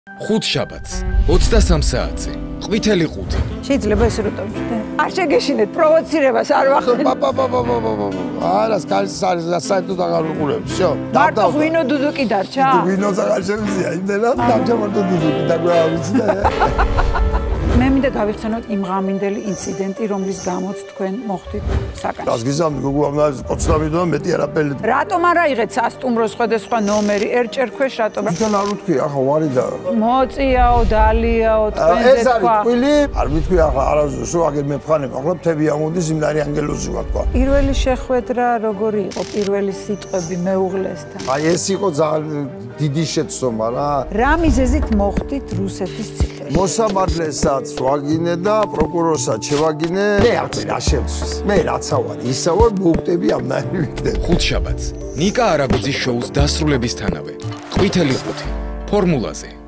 ხუთშაბათს 23 საათზე ყვითელი ყუთი. შეიძლება ეს როტომ არ შეგეშინეთ პროვოცირებას არ ვახდენ. არა, სკალის არის საერთოდ აღარ ვიყურებ. всё. მარტო ღვინო დუდუკი დარჩა? ღვინოც აღარ შემიძლია, იმდენად დამჭამარტო დუდუკი დაგვაავიცი და მე მინდა გავიხსენოთ იმ ღამინდელი ინციდენტი, რომლის გამოც თქვენ მოხდით საკანში. რას გიზამთ გოგო ამ კოცნავიდო მეტი არაფერი. რატომ არ აიღეთ სასტუმრო სხვადასხვა ნომერი, ერჭერ ქვეშ რატომ? თან არ ვთქვი, ახლა ვარი და მოწიაო, დალიაო, თქვენზე ეს არის თქვა. ტყვილი, არ ვთქვი ახლა არასდროს, აგერ მე ვხანებ, ახლა მთები ამოდის იმდარი ანგელოზი ვთქვა. პირველი შეხვედრა როგორი იყო? პირველი სიტყვები მეუღლესთან. აი ეს იყო ძალიან დიდი შეცდომა რა. რა მიზეზით მოხდით რუსეთის ციხეში? მოსამართლესაც ვაგინე და პროკურორსაც შევაგინე. მე არ წერა შევცვის. მე რაცა ვარ, ისა ვარ, მოვკვდები ამნაირი ვიქნები. ხუთშაბათს ნიკა არაბუძის შოუს დასრულებისთანავე ყვითელი ყუთი ფორმულაზე.